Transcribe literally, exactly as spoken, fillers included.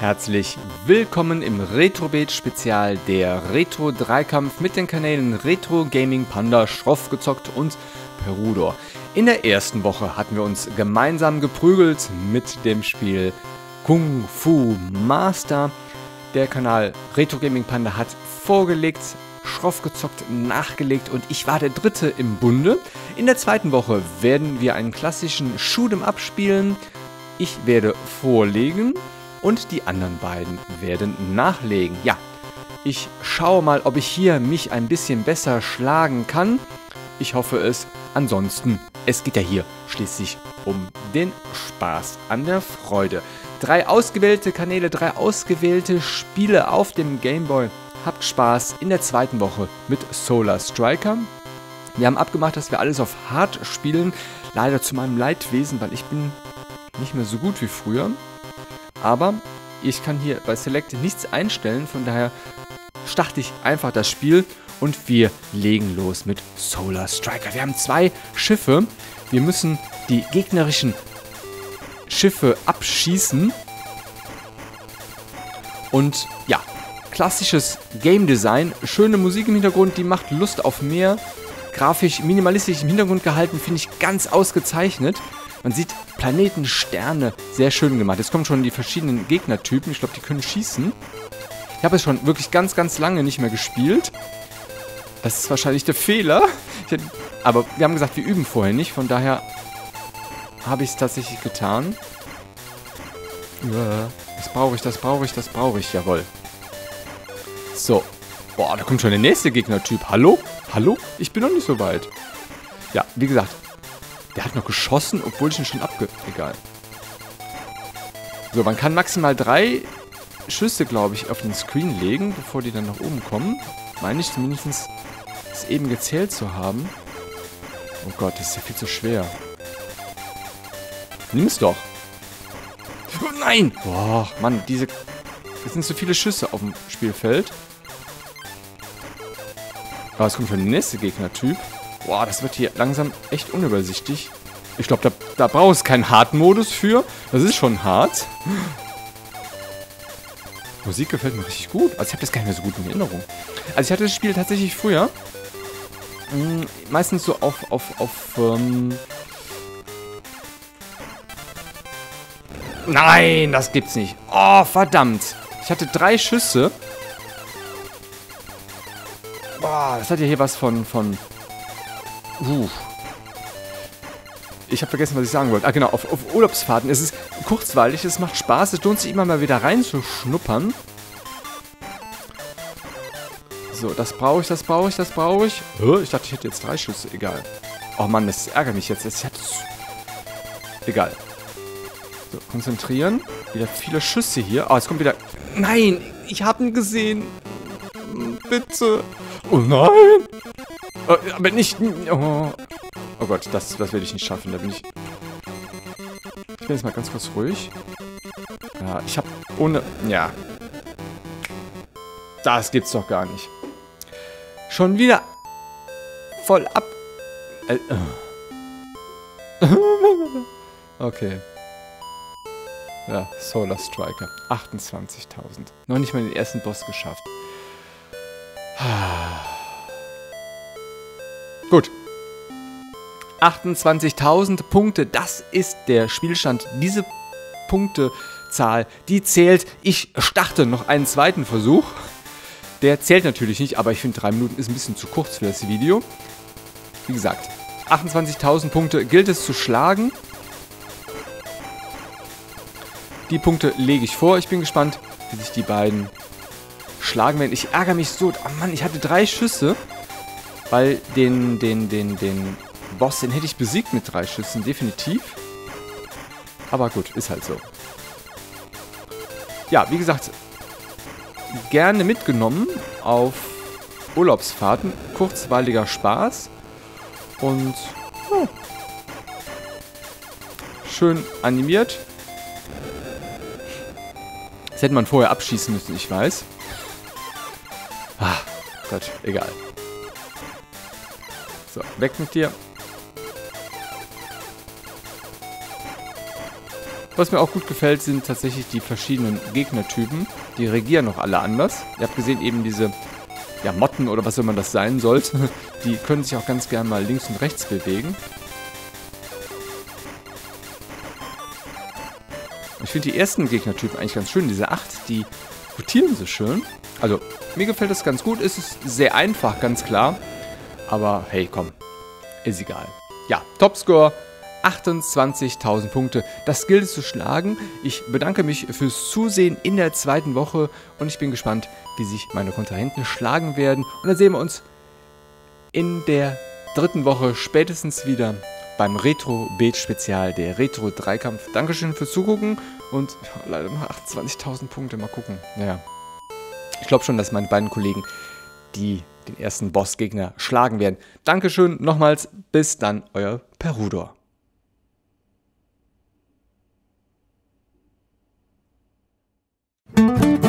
Herzlich willkommen im Retrobet-Spezial, der Retro-Dreikampf mit den Kanälen Retro Gaming Panda, Schroff gezockt und Perudor. In der ersten Woche hatten wir uns gemeinsam geprügelt mit dem Spiel Kung Fu Master. Der Kanal Retro Gaming Panda hat vorgelegt, Schroff gezockt, nachgelegt und ich war der Dritte im Bunde. In der zweiten Woche werden wir einen klassischen Shoot'em Up spielen. Ich werde vorlegen und die anderen beiden werden nachlegen. Ja, ich schaue mal, ob ich hier mich ein bisschen besser schlagen kann. Ich hoffe es. Ansonsten, es geht ja hier schließlich um den Spaß an der Freude. Drei ausgewählte Kanäle, drei ausgewählte Spiele auf dem Gameboy. Habt Spaß in der zweiten Woche mit Solar Striker. Wir haben abgemacht, dass wir alles auf Hard spielen. Leider zu meinem Leidwesen, weil ich bin nicht mehr so gut wie früher. Aber ich kann hier bei Select nichts einstellen, von daher starte ich einfach das Spiel und wir legen los mit Solar Striker. Wir haben zwei Schiffe. Wir müssen die gegnerischen Schiffe abschießen. Und ja, klassisches Game Design, schöne Musik im Hintergrund, die macht Lust auf mehr. Grafisch minimalistisch im Hintergrund gehalten, finde ich ganz ausgezeichnet. Man sieht Planeten, Sterne, sehr schön gemacht. Jetzt kommen schon die verschiedenen Gegnertypen. Ich glaube, die können schießen. Ich habe es schon wirklich ganz, ganz lange nicht mehr gespielt. Das ist wahrscheinlich der Fehler. Hätte, aber wir haben gesagt, wir üben vorher nicht. Von daher habe ich es tatsächlich getan. Das brauche ich, das brauche ich, das brauche ich. Jawohl. So. Boah, da kommt schon der nächste Gegnertyp. Hallo? Hallo? Ich bin noch nicht so weit. Ja, wie gesagt. Der hat noch geschossen, obwohl ich ihn schon abge... Egal. So, man kann maximal drei Schüsse, glaube ich, auf den Screen legen, bevor die dann nach oben kommen. Meine ich zumindest, es eben gezählt zu haben. Oh Gott, das ist ja viel zu schwer. Nimm es doch. Oh nein! Boah, Mann, diese... Es sind so viele Schüsse auf dem Spielfeld. Aber es kommt schon der nächste Gegnertyp. Boah, das wird hier langsam echt unübersichtlich. Ich glaube, da, da braucht es keinen Hard-Modus für. Das ist schon hart. Musik gefällt mir richtig gut. Also ich habe das gar nicht mehr so gut in Erinnerung. Also ich hatte das Spiel tatsächlich früher. Mh, meistens so auf... auf, auf ähm Nein, das gibt's nicht. Oh, verdammt. Ich hatte drei Schüsse. Boah, das hat ja hier was von... von Uh. Ich habe vergessen, was ich sagen wollte. Ah, genau, auf, auf Urlaubsfahrten. Es ist kurzweilig, es macht Spaß. Es lohnt sich immer mal wieder reinzuschnuppern. So, das brauche ich, das brauche ich, das brauche ich. Ich dachte, ich hätte jetzt drei Schüsse. Egal. Oh Mann, das ärgert mich jetzt. Ich hatte... Egal. So, konzentrieren. Wieder viele Schüsse hier. Oh, es kommt wieder... Nein, ich habe ihn gesehen. Bitte. Oh nein. Oh, aber nicht... Oh, oh Gott, das, das werde ich nicht schaffen. Da bin ich... Ich bin jetzt mal ganz kurz ruhig. Ja, ich habe ohne... Ja. Das gibt's doch gar nicht. Schon wieder... Voll ab... Äh, okay. Ja, Solar Striker. achtundzwanzigtausend. Noch nicht mal den ersten Boss geschafft. Gut. achtundzwanzigtausend Punkte, das ist der Spielstand. Diese Punktezahl, die zählt. Ich starte noch einen zweiten Versuch. Der zählt natürlich nicht, aber ich finde, drei Minuten ist ein bisschen zu kurz für das Video. Wie gesagt, achtundzwanzigtausend Punkte gilt es zu schlagen. Die Punkte lege ich vor. Ich bin gespannt, wie sich die beiden schlagen werden. Ich ärgere mich so. Oh Mann, ich hatte drei Schüsse. Weil den, den, den, den Boss, den hätte ich besiegt mit drei Schüssen, definitiv. Aber gut, ist halt so. Ja, wie gesagt, gerne mitgenommen auf Urlaubsfahrten. Kurzweiliger Spaß. Und oh, schön animiert. Das hätte man vorher abschießen müssen, ich weiß. Ah, Gott, egal. So, weg mit dir. Was mir auch gut gefällt, sind tatsächlich die verschiedenen Gegnertypen. Die regieren noch alle anders. Ihr habt gesehen, eben diese ja, Motten oder was immer das sein sollte, die können sich auch ganz gern mal links und rechts bewegen. Ich finde die ersten Gegnertypen eigentlich ganz schön. Diese acht, die rotieren so schön. Also, mir gefällt das ganz gut. Es ist sehr einfach, ganz klar. Aber hey, komm. Ist egal. Ja, Topscore achtundzwanzigtausend Punkte. Das gilt es zu schlagen. Ich bedanke mich fürs Zusehen in der zweiten Woche. Und ich bin gespannt, wie sich meine Kontrahenten schlagen werden. Und dann sehen wir uns in der dritten Woche spätestens wieder beim Retro-Beat-Spezial, der Retro-Dreikampf. Dankeschön fürs Zugucken und ja, leider nur achtundzwanzigtausend Punkte. Mal gucken. Naja, ich glaube schon, dass meine beiden Kollegen die den ersten Bossgegner schlagen werden. Dankeschön nochmals. Bis dann, euer Perudor. Thank you.